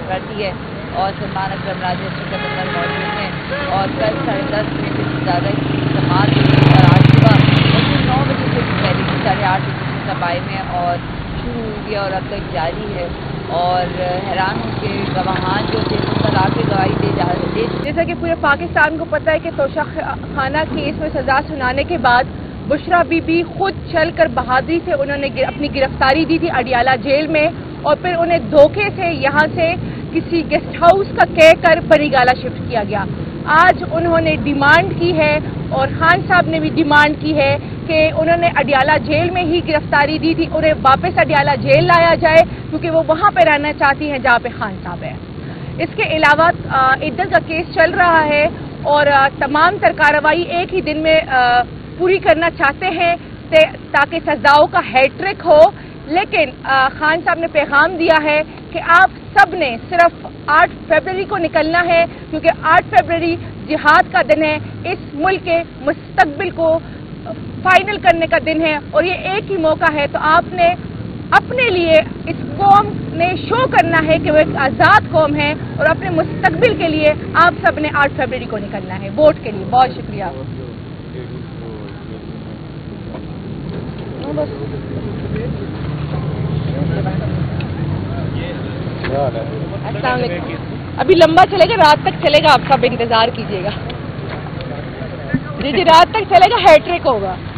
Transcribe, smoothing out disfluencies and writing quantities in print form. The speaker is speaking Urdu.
کرتی ہے اور سلمان اکرم راجہ شکر نگر موجود ہیں اور کل 10:30 بجے سے زیادہ کی سماعت ہوئی اور آج صبح 9 بجے سے پہلے 8:30 بجے سے سپاہی میں اور شروع ہوئی ہے اور اب تک جاری ہے اور حیران ہوں کہ گواہان جو تھے ان پر آ کے گواہی دے جا رہے تھے. جیسا کہ پورے پاکستان کو پتہ ہے کہ توشہ خانہ کیس میں سزا سنانے کے بعد بشرا بی بی خود چل کر بہادری سے انہوں نے اپنی گرفتاری دی تھی اڈیالہ جیل میں اور پھر انہیں دھوکے سے یہاں سے کسی گیسٹ ہاؤس کا کہہ کر بری گالہ شفٹ کیا گیا. آج انہوں نے ڈیمانڈ کی ہے اور خان صاحب نے بھی ڈیمانڈ کی ہے کہ انہوں نے اڈیالہ جیل میں ہی گرفتاری دی تھی, انہیں واپس اڈیالہ جیل لایا جائے کیونکہ وہ وہاں پہ رہنا چاہتی ہیں جہاں پہ خان صاحب ہے. اس کے علاوہ عدت کا کیس چل رہا ہے اور تمام تر کارروائی ایک ہی دن میں پوری کرنا چاہتے ہیں تاکہ سزاؤں کا ہیٹرک ہو, لیکن خان صاحب نے پیغام دیا ہے کہ آپ سب نے صرف 8 فروری کو نکلنا ہے کیونکہ 8 فروری جہاد کا دن ہے, اس ملک کے مستقبل کو فائنل کرنے کا دن ہے اور یہ ایک ہی موقع ہے. تو آپ نے اپنے لیے اس قوم نے شو کرنا ہے کہ وہ ایک آزاد قوم ہے اور اپنے مستقبل کے لیے آپ سب نے 8 فروری کو نکلنا ہے ووٹ کے لیے. بہت شکریہ. السلام علیکم. ابھی لمبا چلے گا, رات تک چلے گا, آپ سب انتظار کیجیے گا. جی رات تک چلے گا, ہیٹرک ہوگا.